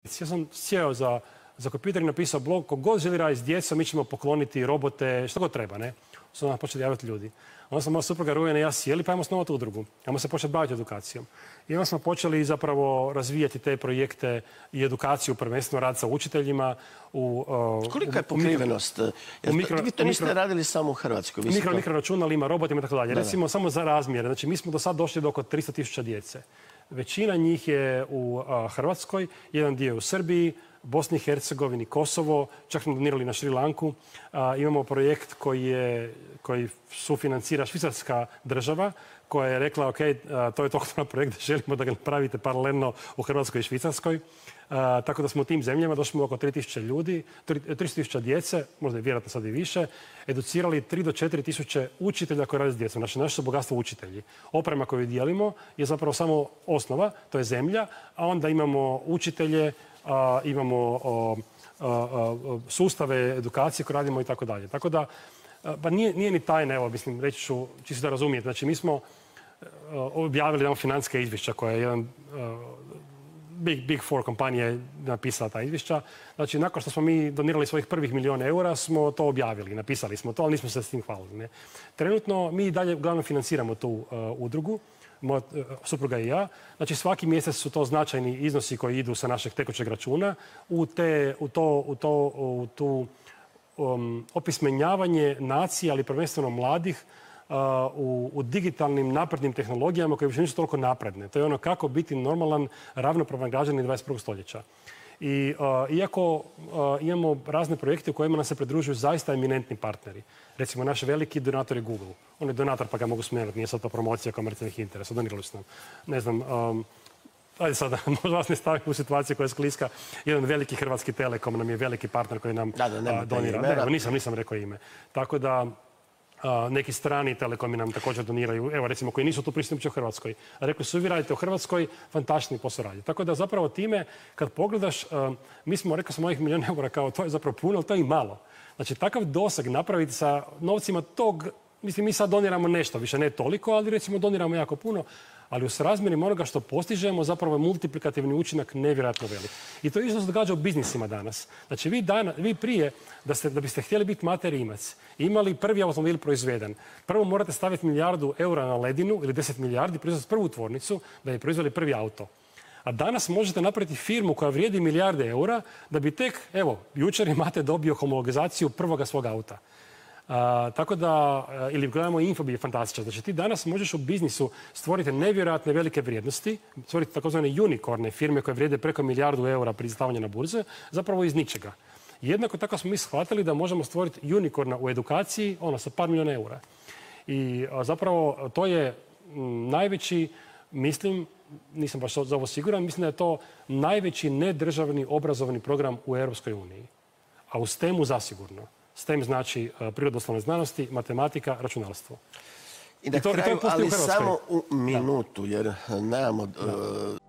Ja sam sjeo za kompjuter i napisao blog, ko god želi raditi s djecom, mi ćemo pokloniti robote, što god treba, ne? Su nam počeli javiti ljudi. Onda smo moja supruga Rujana i ja sjeli, pa ajmo osnovati udrugu. Ajmo se početi baviti edukacijom. I onda smo počeli zapravo razvijati te projekte i edukaciju, prvenstveno rad sa učiteljima. Kolika je pokrivenost? Vi to niste radili samo u Hrvatskoj? Mikroračunalima, robotima i tako dalje. Recimo, samo za razmjere. Znači, mi smo do sad došli do oko 300.000 djece. Većina njih je u Hrvatskoj, jedan dio je u Srbiji, Bosni i Hercegovini, Kosovo, čak smo donirali na Šri Lanku. Imamo projekt koji sufinancira švicarska država, koja je rekla, ok, to je toliko projekt da želimo da ga napravite paralelno u Hrvatskoj i Švicarskoj. Tako da smo u tim zemljama došli oko 3.000 ljudi, 300.000 djece, možda je vjerojatno sad i više, educirali 3 do 4.000 učitelja koji rade s djecom. Znači, naše su bogatstvo učitelji. Oprema koju dijelimo je zapravo samo osnova, to je zemlja, a onda imamo učitelje, imamo sustave edukacije koje radimo i tako dalje. Tako da, pa nije ni tajna, evo, mislim, reći ću, čisto da razumijete. Znači, mi smo objavili jedan financijska izvješća koja je jedan Big Four kompanija napisala ta izvješća. Znači, nakon što smo mi donirali svojih prvih €1.000.000, smo to objavili, napisali smo to, ali nismo se s tim hvalili. Ne? Trenutno mi dalje uglavnom financiramo tu udrugu, moja supruga i ja. Znači, svaki mjesec su to značajni iznosi koji idu sa našeg tekućeg računa u tu opismenjavanje nacije, ali prvenstveno mladih, u digitalnim naprednim tehnologijama koje više nisu toliko napredne. To je ono kako biti normalan, ravnopravan građanin 21. stoljeća. I iako imamo razne projekte u kojima nam se pridružuju zaista eminentni partneri. Recimo, naš veliki donator je Google. On je donator, pa ga mogu smijeniti. Nije sad to promocija komercijalnih interesa. Donirali su nam. Ne znam, ajde sada, možda vas ne stavim u situaciju koja je skliska. Jedan veliki hrvatski Telekom nam je veliki partner koji nam donira. Nisam rekao ime. Tako da neki strani telekomi nam također doniraju, evo recimo koji nisu tu prisutni u Hrvatskoj. Rekli su, vi radite u Hrvatskoj, fantastični posao radite. Tako da zapravo time, kad pogledaš, mi smo, rekao sam, ovih €1.000.000 kao to je zapravo puno, ali to je i malo. Znači, takav doseg napraviti sa novcima tog, mislim, mi sad doniramo nešto, više ne toliko, ali recimo doniramo jako puno, ali u srazmjeri onoga što postižemo zapravo je multiplikativni učinak nevjerojatno velik. I to isto se događa u biznisima danas. Znači, vi prije, da biste htjeli biti materimac, imali prvi automobil proizveden, prvo morate staviti €1.000.000 na ledinu ili 10 milijardi, proizvesti prvu tvornicu da bi proizveli prvi auto. A danas možete napraviti firmu koja vrijedi milijarde eura da bi tek, evo, jučer imate dobio homologizaciju prvoga svog auta. Tako da, ili gledamo Infobip je fantastičan. Znači, ti danas možeš u biznisu stvoriti nevjerojatne velike vrijednosti, stvoriti takozvane unicorne firme koje vrijede preko €1.000.000 pri stavljanju na burze, zapravo iz ničega. Jednako tako smo mi shvatili da možemo stvoriti unicorna u edukaciji, sa par milijuna eura. I zapravo to je najveći, mislim, nisam baš za ovo siguran, mislim da je to najveći nedržavni obrazovni program u Europskoj uniji. A u STEM-u zasigurno. STEM znači prirodoslovne znanosti, matematika, računalstvo. I na kraju, ali samo u minutu, jer nemamo